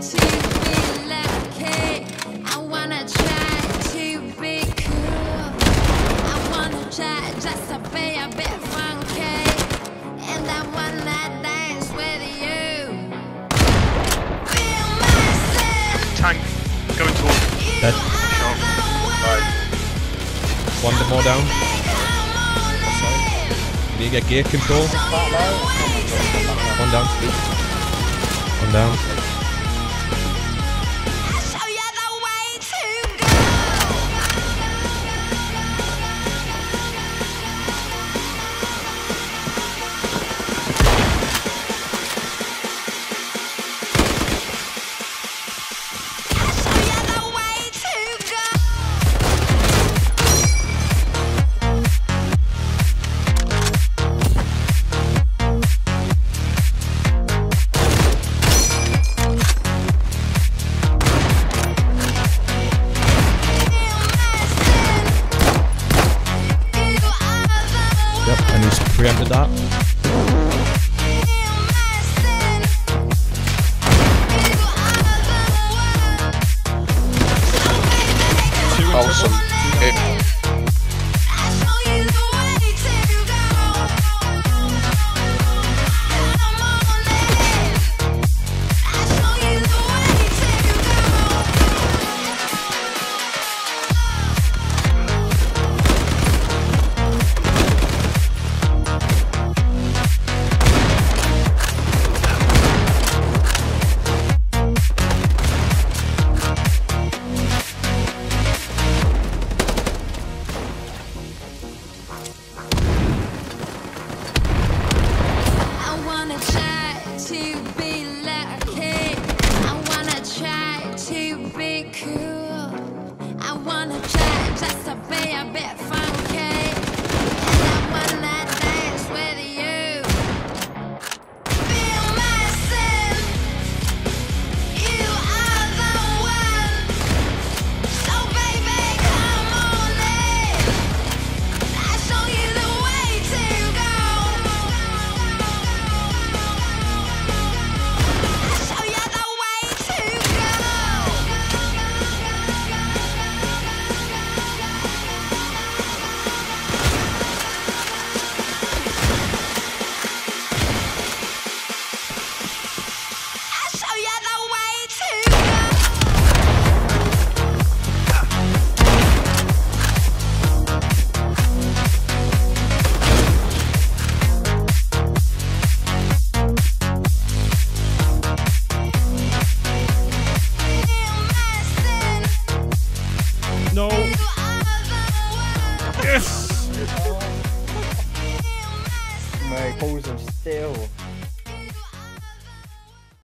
to be lucky. I wanna try to be cool. I wanna try just to be a bit funky. And I wanna dance with you. Feel myself. Tank, going towards. Dead. Shot. Right. One more down. You need to get gear control. One down. One down. Show you the way to go. Show you the way to go. Yep, and he's preempted that. Awesome. Hit. I wanna try to be lucky. I wanna try to be cool. I wanna try just to be a bit